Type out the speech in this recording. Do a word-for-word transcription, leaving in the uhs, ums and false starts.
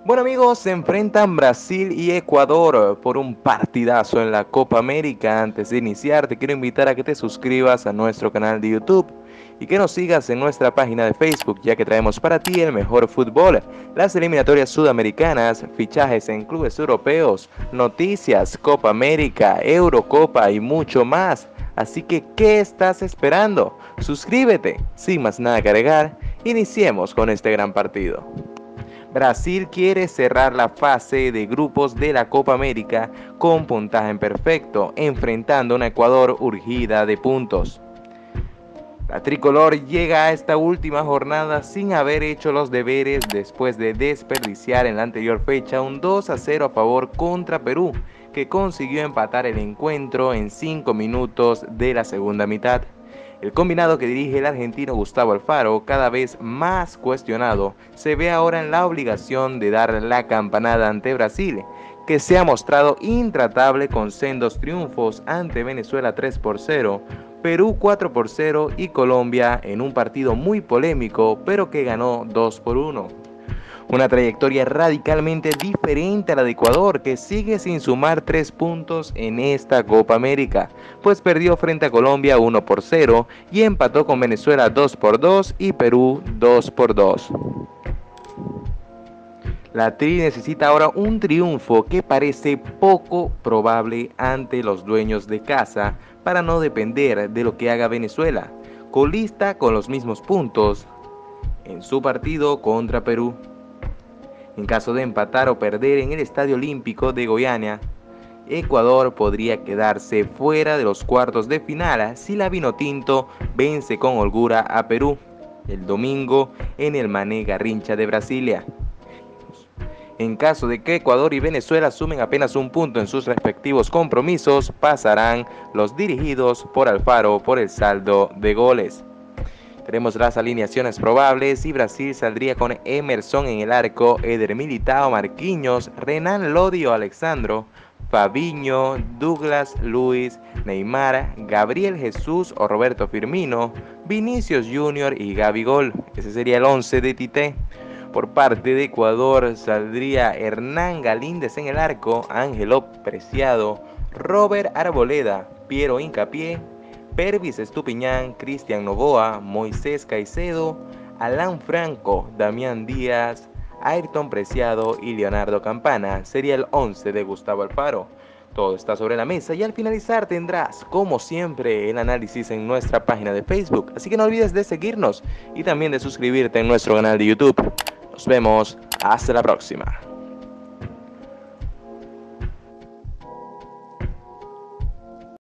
Bueno amigos, se enfrentan Brasil y Ecuador por un partidazo en la Copa América. Antes de iniciar, te quiero invitar a que te suscribas a nuestro canal de YouTube y que nos sigas en nuestra página de Facebook, ya que traemos para ti el mejor fútbol, las eliminatorias sudamericanas, fichajes en clubes europeos, noticias, Copa América, Eurocopa y mucho más. Así que, ¿qué estás esperando? Suscríbete. Sin más nada que agregar, iniciemos con este gran partido. Brasil quiere cerrar la fase de grupos de la Copa América con puntaje en perfecto, enfrentando a un Ecuador urgida de puntos. La tricolor llega a esta última jornada sin haber hecho los deberes después de desperdiciar en la anterior fecha un dos a cero a favor contra Perú, que consiguió empatar el encuentro en cinco minutos de la segunda mitad. El combinado que dirige el argentino Gustavo Alfaro, cada vez más cuestionado, se ve ahora en la obligación de dar la campanada ante Brasil, que se ha mostrado intratable con sendos triunfos ante Venezuela tres por cero, Perú cuatro por cero y Colombia en un partido muy polémico, pero que ganó dos por uno. Una trayectoria radicalmente diferente a la de Ecuador, que sigue sin sumar tres puntos en esta Copa América, pues perdió frente a Colombia uno por cero y empató con Venezuela dos por dos y Perú dos por dos. La Tri necesita ahora un triunfo que parece poco probable ante los dueños de casa para no depender de lo que haga Venezuela, colista con los mismos puntos en su partido contra Perú. En caso de empatar o perder en el Estadio Olímpico de Goiânia, Ecuador podría quedarse fuera de los cuartos de final si la Vinotinto vence con holgura a Perú el domingo en el Mané Garrincha de Brasilia. En caso de que Ecuador y Venezuela sumen apenas un punto en sus respectivos compromisos, pasarán los dirigidos por Alfaro por el saldo de goles. Tenemos las alineaciones probables y Brasil saldría con Emerson en el arco, Eder Militao, Marquinhos, Renan Lodi o Alexandro, Fabinho, Douglas Luiz, Neymar, Gabriel Jesús o Roberto Firmino, Vinicius Junior y Gabigol. Ese sería el once de Tite. Por parte de Ecuador saldría Hernán Galíndez en el arco, Ángelo Preciado, Robert Arboleda, Piero Hincapié, Pervis Estupiñán, Cristian Novoa, Moisés Caicedo, Alan Franco, Damián Díaz, Ayrton Preciado y Leonardo Campana. Sería el once de Gustavo Alfaro. Todo está sobre la mesa y al finalizar tendrás, como siempre, el análisis en nuestra página de Facebook. Así que no olvides de seguirnos y también de suscribirte en nuestro canal de YouTube. Nos vemos, hasta la próxima.